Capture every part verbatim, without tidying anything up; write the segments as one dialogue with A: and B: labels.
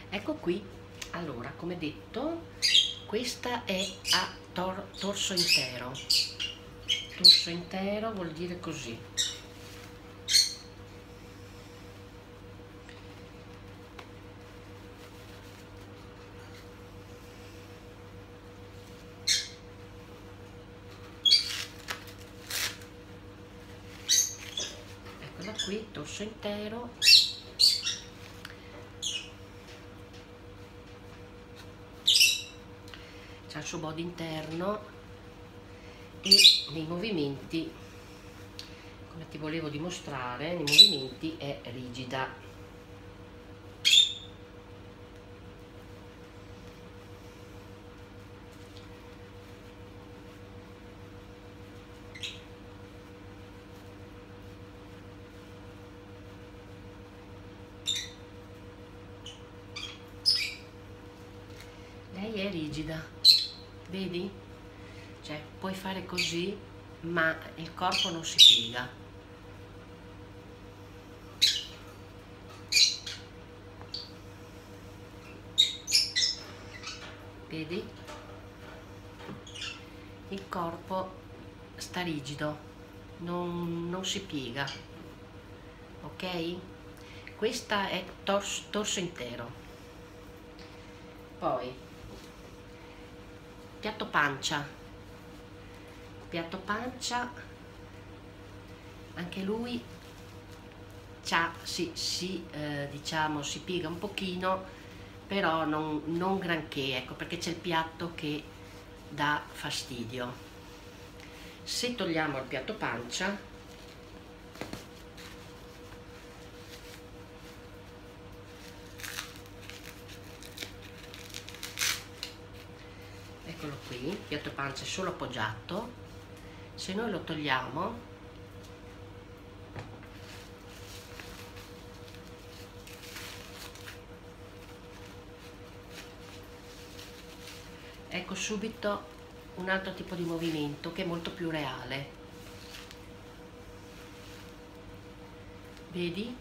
A: Ecco qui, allora, come detto, questa è a tor torso intero. Torso intero vuol dire così. Eccola qui, torso intero. C'ha il suo body interno e nei movimenti, come ti volevo dimostrare, nei movimenti è rigida. Lei è rigida, vedi? Cioè, puoi fare così, ma il corpo non si piega. Vedi? Il corpo sta rigido, non, non si piega, ok? Questa è torso, torso intero. Poi, piatto pancia. Piatto pancia, anche lui c'ha, si, si, eh, diciamo, si piega un pochino, però non, non granché, ecco, perché c'è il piatto che dà fastidio. Se togliamo il piatto pancia, eccolo qui, il piatto pancia è solo appoggiato. Se noi lo togliamo, ecco subito un altro tipo di movimento che è molto più reale. Vedi?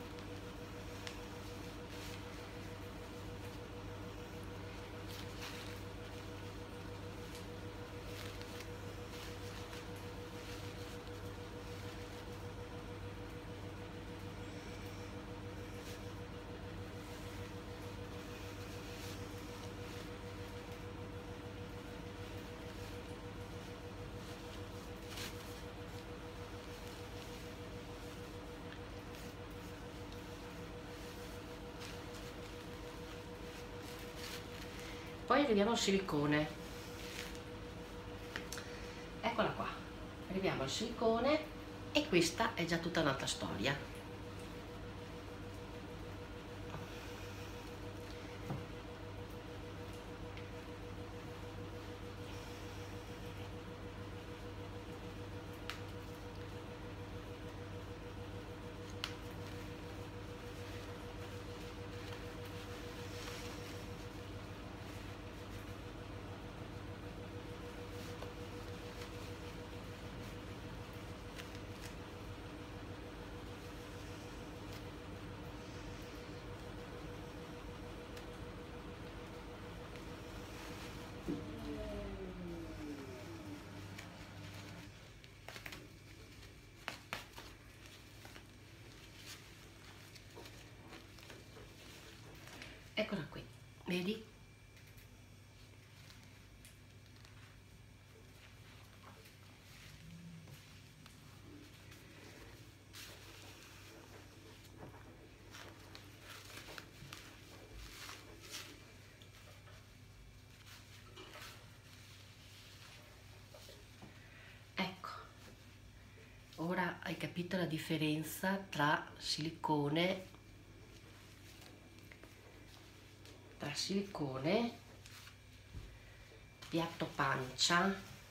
A: Poi arriviamo al silicone. Eccola qua. Arriviamo al silicone e questa è già tutta un'altra storia. Eccola qui, vedi? Ecco, ora hai capito la differenza tra silicone, tra silicone, piatto pancia,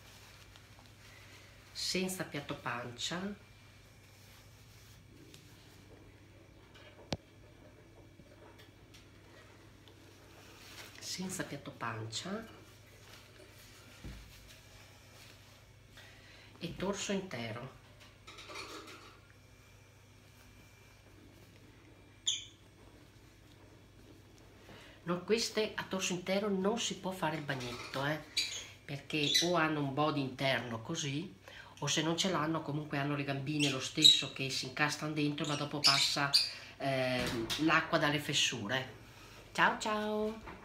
A: senza piatto pancia, senza piatto pancia e torso intero. No, queste a torso intero non si può fare il bagnetto, eh, perché o hanno un body interno così, o se non ce l'hanno comunque hanno le gambine lo stesso che si incastrano dentro, ma dopo passa eh, l'acqua dalle fessure. Ciao ciao!